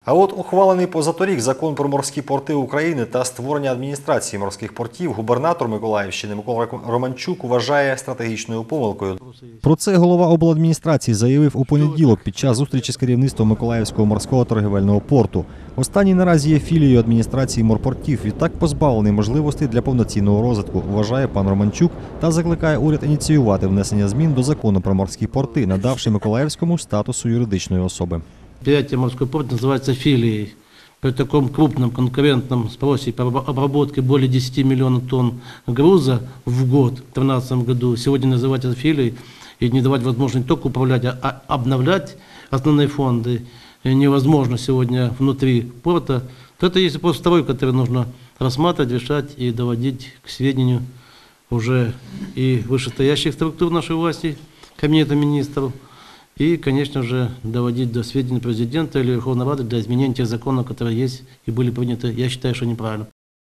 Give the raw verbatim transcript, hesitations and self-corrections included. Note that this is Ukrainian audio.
А от ухвалений позаторік закон про морські порти України та створення адміністрації морських портів губернатор Миколаївщини Микола Романчук вважає стратегічною помилкою. Про це голова обладміністрації заявив у понеділок під час зустрічі з керівництвом Миколаївського морського торгівельного порту. Останній наразі є філією адміністрації морпортів, відтак позбавлений можливостей для повноцінного розвитку, вважає пан Романчук та закликає уряд ініціювати внесення змін до закону про морські порти, надавши Миколаївському статусу юридичної особи. Предприятие «Морской порт» называется филией. При таком крупном конкурентном спросе по обработке более десяти миллионов тонн груза в год, в две тысячи тринадцатом году, сегодня называть это филией и не давать возможность не только управлять, а обновлять основные фонды невозможно сегодня внутри порта, то это есть вопрос второй, который нужно рассматривать, решать и доводить к сведению уже и вышестоящих структур нашей власти, Кабинета министров, и, конечно же, доводить до сведения президента или Верховной Рады для изменения тех законов, которые есть и были приняты, я считаю, что неправильно.